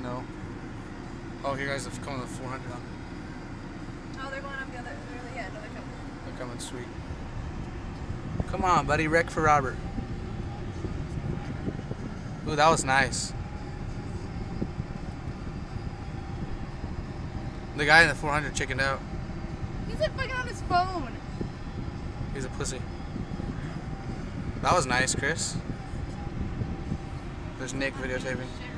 No. Oh, here guys have come on the 400. Oh, they're going up the other. Yeah, no, they're coming. They're coming sweet. Come on, buddy. Wreck for Robert. Ooh, that was nice. The guy in the 400 chickened out. He's like fucking on his phone. He's a pussy. That was nice, Chris. There's Nick videotaping.